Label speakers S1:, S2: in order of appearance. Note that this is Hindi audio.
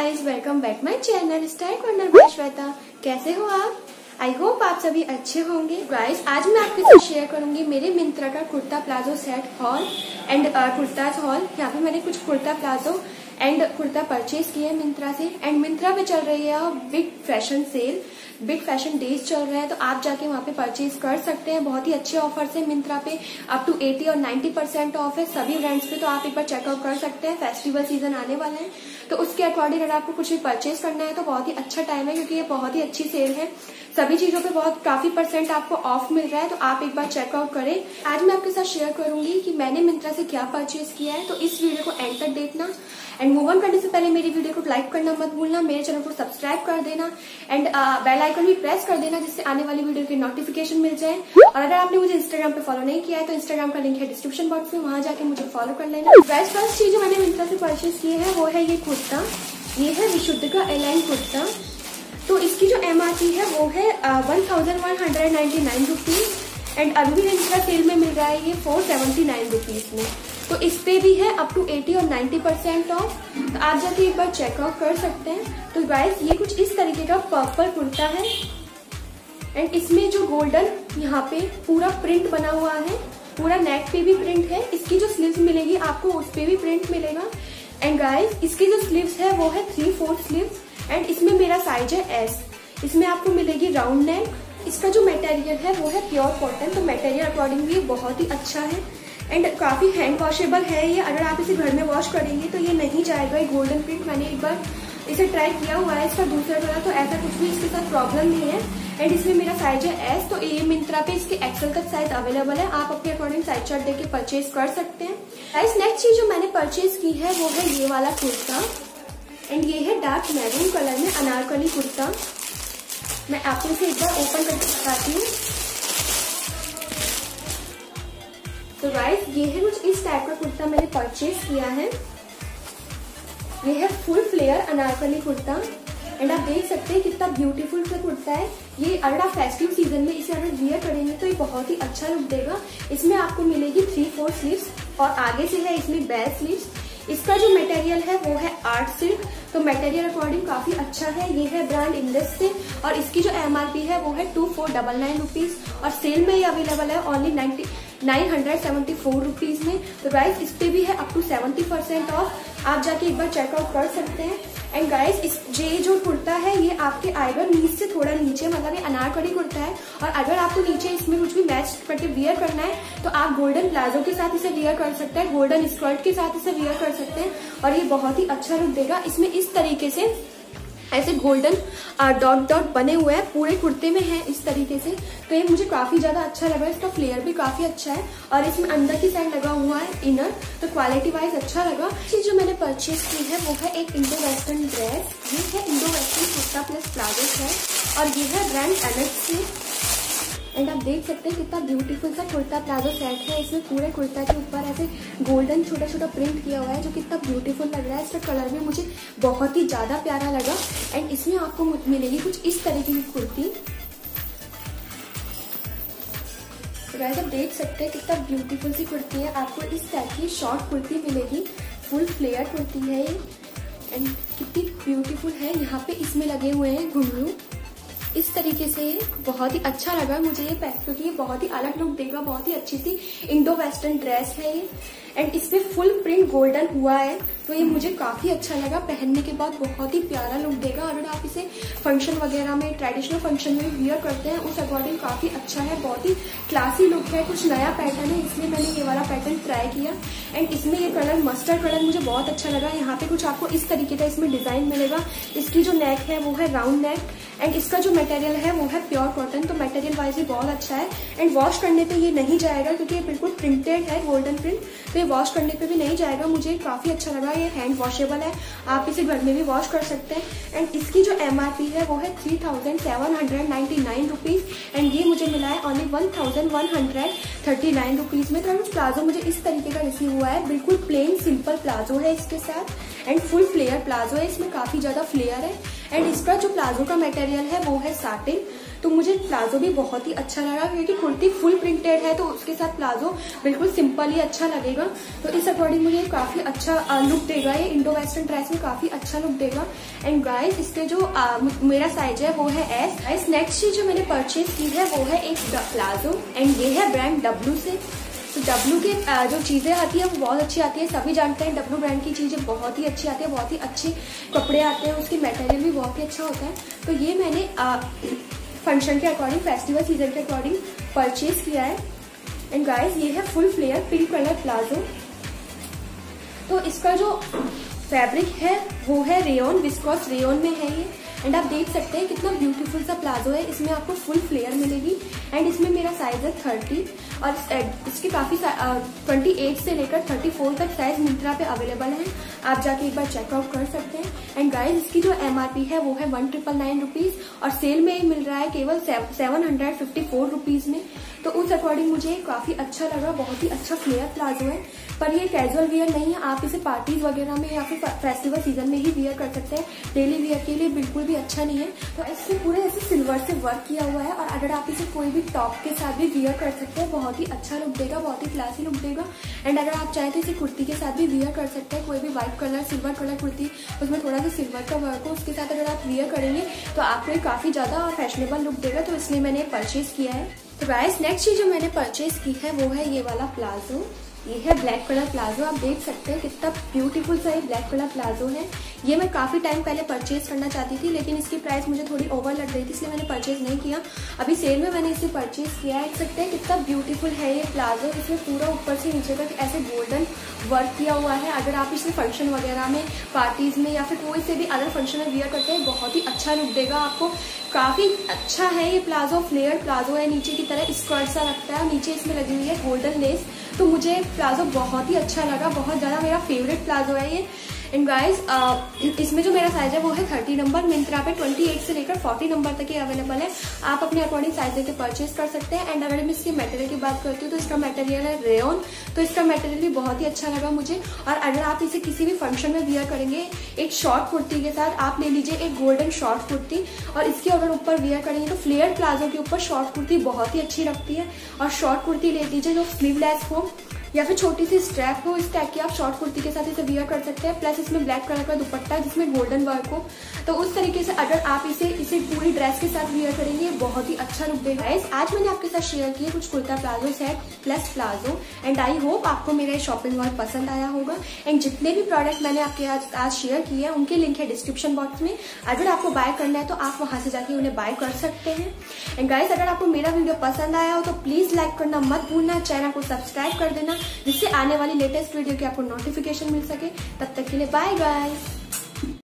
S1: Guys, welcome back my channel style corner by Shweta. कैसे हो आप? आई होप आप सभी अच्छे होंगे। गाइस, आज मैं आपके साथ शेयर करूंगी मेरे मिंत्रा का kurta palazzo set haul and kurtas haul. यहाँ पे मैंने कुछ kurta palazzo and kurta purchase किए हैं मिंत्रा से। एंड मिंत्रा पे चल रही है big fashion sale, big fashion days चल रहा है, तो आप जाके वहाँ पे परचेज कर सकते हैं। बहुत ही अच्छे ऑफर्स है मिंत्रा पे, अप टू 80 और 90% ऑफ है सभी ब्रांड्स पे, तो आप एक बार चेकआउट कर सकते हैं। फेस्टिवल सीजन आने वाला है, तो उसके अकॉर्डिंग अगर आपको कुछ भी परचेज करना है तो बहुत ही अच्छा टाइम है, क्योंकि ये बहुत ही अच्छी सेल है। सभी चीजों पे बहुत काफी % आपको ऑफ मिल रहा है, तो आप एक बार चेकआउट करें। आज मैं आपके साथ शेयर करूंगी कि मैंने मिंत्रा से क्या परचेज किया है, तो इस वीडियो को एंड तक देखना। एंड मूव ऑन करने से पहले मेरी वीडियो को लाइक करना मत भूलना, मेरे चैनल को सब्सक्राइब कर देना एंड बेल आइकन भी प्रेस कर देना, जिससे आने वाली वीडियो की नोटिफिकेशन मिल जाए। और अगर आपने मुझे इंस्टाग्राम पे फॉलो नहीं किया है तो इंस्टाग्राम का लिंक है डिस्क्रिप्शन बॉक्स में, वहां जाके मुझे फॉलो कर लेना। फर्स्ट चीज जो मैंने मिंत्रा से परचेज की है वो है ये कुर्ता। ये है विशुद्ध का एलाइन कुर्ता। तो इसकी जो MRP है वो है 1199 रुपीज एंड अभी भी मिंत्रा सेल में मिल रहा है ये 479 रुपीज में। तो इस पे भी है अप टू 80 और 90% ऑफ, तो आप जाके एक बार चेकआउट कर सकते हैं। तो गाइस, ये कुछ इस तरीके का पर्पल कुर्ता है एंड इसमें जो गोल्डन यहाँ पे पूरा प्रिंट बना हुआ है, पूरा नेक पे भी प्रिंट है। इसकी जो स्लीव्स मिलेगी आपको उस पे भी प्रिंट मिलेगा। एंड गाइस, इसकी जो स्लीव्स है वो है 3/4 स्लीव्स एंड इसमें मेरा साइज है S। इसमें आपको मिलेगी राउंड नेक। इसका जो मटेरियल है वो है प्योर कॉटन, तो मटेरियल अकॉर्डिंग भी बहुत ही अच्छा है एंड काफी हैंड वॉशेबल है ये। अगर आप इसे घर में वॉश करेंगे तो ये नहीं जाएगा। ये गोल्डन प्रिंट मैंने एक बार इसे ट्राई किया हुआ है, इसका दूसरा कलर, तो ऐसा कुछ भी इसके साथ प्रॉब्लम नहीं है। एंड इसमें मेरा साइज है S, तो ये मिंत्रा पे इसके XL तक साइज अवेलेबल है, आप अपने अकॉर्डिंग साइज चार्ट देके परचेज कर सकते हैं। गाइस, नेक्स्ट चीज जो मैंने परचेज की है वो है ये वाला कुर्ता एंड ये है डार्क मैरून कलर में अनारकली कुर्ता। मैं आपको इसे एक बार ओपन करके दिखाती हूँ। तो गाइस, ये है कुछ इस टाइप का कुर्ता मैंने परचेज किया है। ये है full flare Anarkali kurta and आप देख सकते हैं कितना ब्यूटीफुल सा कुर्ता है ये। अगर आप फेस्टिव सीजन में इसे अगर वियर करेंगे तो ये बहुत ही अच्छा लुक देगा। इसमें आपको मिलेगी 3/4 स्लीव्स और आगे से है इसमें बेल स्लीव्स। इसका जो मटेरियल है वो है आर्ट सिल्क, तो मटेरियल अकॉर्डिंग काफी अच्छा है। ये है ब्रांड इंडस से और इसकी जो MRP है वो है 2499 रुपीज और सेल में ये अवेलेबल है ओनली 974 रुपीज में। तो गाइस, इस पे भी है अप टू 70% ऑफ, आप जाके एक बार चेकआउट कर सकते हैं। एंड गाइस, ये जो कुर्ता है ये आपके आएगा नीचे से थोड़ा नीचे, मतलब ये अनारकली कुर्ता है। और अगर आपको नीचे इसमें कुछ भी मैच करके वियर करना है तो आप गोल्डन प्लाजो के साथ इसे वियर कर सकते हैं, गोल्डन स्कर्ट के साथ इसे वियर कर सकते हैं और ये बहुत ही अच्छा लुक देगा। इसमें इस तरीके से ऐसे गोल्डन डॉट डॉट बने हुए हैं, पूरे कुर्ते में है इस तरीके से, तो ये मुझे काफी ज्यादा अच्छा लगा। इसका फ्लेयर भी काफी अच्छा है और इसमें अंदर की साइड लगा हुआ है इनर, तो क्वालिटी वाइज अच्छा लगा। चीज जो मैंने परचेज की है वो है एक इंडो वेस्टर्न ड्रेस। ये है Indo western kurta plus palazzo है और ये है ब्रांड एलेक्स से। एंड आप देख सकते हैं कितना ब्यूटीफुल सा कुर्ता प्लाजो सेट है। इसमें पूरे कुर्ता के ऊपर ऐसे गोल्डन छोटा छोटा प्रिंट किया हुआ है, जो कितना ब्यूटीफुल लग रहा है। इसका कलर भी मुझे बहुत ही ज्यादा प्यारा लगा एंड इसमें आपको मिलेगी कुछ इस तरीके की कुर्ती। गाइस, आप देख सकते हैं कितना ब्यूटीफुल सी कुर्ती है। आपको इस टाइप की शॉर्ट कुर्ती मिलेगी, फुल फ्लेयर कुर्ती है ये एंड कितनी ब्यूटीफुल है। यहाँ पे इसमें लगे हुए हैं घुंघरू इस तरीके से। बहुत ही अच्छा लगा मुझे ये पैक, क्योंकि ये बहुत ही अलग लुक देगा। बहुत ही अच्छी सी इंडो वेस्टर्न ड्रेस है ये एंड इसमें फुल प्रिंट गोल्डन हुआ है, तो ये मुझे काफी अच्छा लगा। पहनने के बाद बहुत ही प्यारा लुक देगा। अगर आप इसे फंक्शन वगैरह में, ट्रेडिशनल फंक्शन में वियर करते हैं उस अकॉर्डिंग काफी अच्छा है। बहुत ही क्लासी लुक है, कुछ नया पैटर्न है, इसलिए मैंने ये वाला पैटर्न ट्राई किया एंड इसमें ये कलर मस्टर्ड कलर मुझे बहुत अच्छा लगा। यहाँ पे कुछ आपको इस तरीके का इसमें डिजाइन मिलेगा। इसकी जो नेक है वो है राउंड नेक एंड इसका जो मटेरियल है वो है प्योर कॉटन, तो मटेरियल वाइज भी बहुत अच्छा है एंड वॉश करने पे ये नहीं जाएगा, क्योंकि ये बिल्कुल प्रिंटेड है गोल्डन प्रिंट, तो ये वॉश करने पे भी नहीं जाएगा। मुझे काफी अच्छा लगा। ये हैंड वॉशेबल है, आप इसे घर में भी वॉश कर सकते हैं एंड इसकी जो MRP है वो है 3799 रुपीज एंड ये मुझे मिला है ओनली 1139 रुपीज में। तो प्लाजो मुझे इस तरीके का रिसीव हुआ है, बिल्कुल प्लेन सिंपल प्लाजो है इसके साथ एंड फुल फ्लेयर प्लाजो है, इसमें काफी ज्यादा फ्लेयर है। एंड इसका जो प्लाजो का मटेरियल है वो है साटिन। तो मुझे प्लाजो भी बहुत ही अच्छा लगा, क्योंकि कुर्ती फुल प्रिंटेड है तो उसके साथ प्लाजो बिल्कुल सिंपल ही अच्छा लगेगा। तो इस अकॉर्डिंग मुझे काफी अच्छा लुक देगा, ये इंडो वेस्टर्न ड्रेस में काफी अच्छा लुक देगा। एंड गाइस इसके जो मेरा साइज है वो है एस। गाइस नेक्स्ट चीज जो मैंने परचेज की है वो है एक प्लाजो, एंड ये है ब्रांड डब्लू से। तो डब्लू के जो चीजें आती है वो बहुत अच्छी आती है, सभी जानते हैं डब्लू ब्रांड की चीजें बहुत ही अच्छी आती है, बहुत ही अच्छे कपड़े आते हैं, उसकी मटेरियल भी बहुत ही अच्छा होता है। तो ये मैंने फंक्शन के अकॉर्डिंग, फेस्टिवल सीजन के अकॉर्डिंग परचेज किया है। एंड गाइस ये है full flare pink colour palazzo. तो इसका जो फैब्रिक है वो है रेयन, विस्कोस रेयन में है ये। एंड आप देख सकते हैं कितना ब्यूटीफुल सा प्लाजो है, इसमें आपको फुल फ्लेयर मिलेगी। एंड इसमें मेरा साइज है 30 और इसके काफी 28 से लेकर 34 तक साइज मिंत्रा पे अवेलेबल है, आप जाके एक बार चेकआउट कर सकते हैं। एंड गाइस इसकी जो MRP है वो है 1999 रुपीज और सेल में ही मिल रहा है केवल 754 रुपीज में। तो उस अकॉर्डिंग मुझे काफी अच्छा लगा, बहुत ही अच्छा फ्लेयर प्लाजो है। पर ये कैजुअल वियर नहीं है, आप इसे पार्टीज वगैरह में या फिर फेस्टिवल सीजन में ही वियर कर सकते हैं, डेली वियर के लिए बिल्कुल भी अच्छा नहीं है। तो इससे पूरे ऐसे सिल्वर से वर्क किया हुआ है और अगर आप इसे कोई भी टॉप के साथ भी वियर कर सकते हैं, बहुत ही अच्छा लुक देगा, बहुत ही क्लासी लुक देगा। एंड अगर आप चाहे तो इसे कुर्ती के साथ भी वियर कर सकते हैं, कोई भी white colour silver colour kurti, उसमें थोड़ा सा सिल्वर का वर्क हो, उसके साथ अगर आप वियर करेंगे तो आपको काफी ज्यादा फैशनेबल लुक देगा। तो इसलिए मैंने परचेज किया है। तो गाइस नेक्स्ट चीज जो मैंने परचेज की है वो है ये वाला प्लाजो। ये है ब्लैक कलर प्लाजो, आप देख सकते हैं कितना ब्यूटीफुल सा ये ब्लैक कलर प्लाजो है। ये मैं काफी टाइम पहले परचेज करना चाहती थी, लेकिन इसकी प्राइस मुझे थोड़ी ओवर लग रही थी, इसलिए मैंने परचेज नहीं किया। अभी सेल में मैंने इसे परचेज किया है। देख सकते हैं कितना ब्यूटीफुल है ये प्लाजो, इसमें पूरा ऊपर से नीचे तक ऐसे गोल्डन वर्क किया हुआ है। अगर आप इसे फंक्शन वगैरह में, पार्टीज में या फिर कोई से भी अदर फंक्शन में वियर करते हैं, बहुत ही अच्छा लुक देगा आपको। काफी अच्छा है ये प्लाजो, फ्लेयर प्लाजो है, नीचे की तरह स्कर्ट सा लगता है, नीचे इसमें लगी हुई है गोल्डन लेस। तो मुझे प्लाजो बहुत ही अच्छा लगा, बहुत ज्यादा मेरा फेवरेट प्लाजो है ये। एंड गाइस इसमें जो मेरा साइज है वो है 30 नंबर, मिंत्रा पे 28 से लेकर 40 नंबर तक ये अवेलेबल है, आप अपने अकॉर्डिंग साइज देके परचेज कर सकते हैं। एंड अगर मैं इसके मटेरियल की बात करती हूँ तो इसका मटेरियल है रेयन, तो इसका मटेरियल भी बहुत ही अच्छा लगा मुझे। और अगर आप इसे किसी भी फंक्शन में वियर करेंगे एक शॉर्ट कुर्ती के साथ, आप ले लीजिए एक गोल्डन शॉर्ट कुर्ती और इसके अगर ऊपर वियर करेंगे तो फ्लेयर प्लाजो के ऊपर शॉर्ट कुर्ती बहुत ही अच्छी लगती है। और शॉर्ट कुर्ती ले लीजिए जो स्लीवलेस हो या फिर छोटी सी स्ट्रैप हो, इस टाइप की आप शॉर्ट कुर्ती के साथ इसे वियर कर सकते हैं। प्लस इसमें ब्लैक कलर का दुपट्टा जिसमें गोल्डन वर्क हो, तो उस तरीके से अगर आप इसे पूरी ड्रेस के साथ वियर करेंगे बहुत ही अच्छा लुक देगा। आज मैंने आपके साथ शेयर किए कुछ kurta palazzo set plus palazzo. And I hope आपको मेरा शॉपिंग मॉल पसंद आया होगा। एंड जितने भी प्रोडक्ट मैंने आपके आज शेयर किए हैं उनके लिंक है डिस्क्रिप्शन बॉक्स में, अगर आपको बाय करना है तो आप वहां से जाके उन्हें बाय कर सकते हैं। एंड गाइस अगर आपको मेरा वीडियो पसंद आया हो तो प्लीज लाइक करना मत भूलना, चैनल को सब्सक्राइब कर देना, जिससे आने वाली लेटेस्ट वीडियो की आपको नोटिफिकेशन मिल सके। तब तक के लिए बाय गाइस।